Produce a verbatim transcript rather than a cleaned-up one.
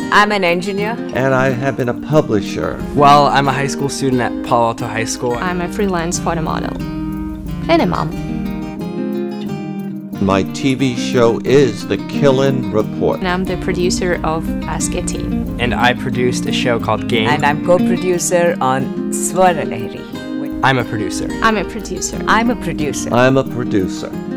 I'm an engineer. And I have been a publisher. Well, I'm a high school student at Palo Alto High School. I'm a freelance photo model. And a mom. My T V show is The Killin' Report. And I'm the producer of Ask a Teen. And I produced a show called Game. And I'm co-producer on Swaralahari. I'm a producer. I'm a producer. I'm a producer. I'm a producer.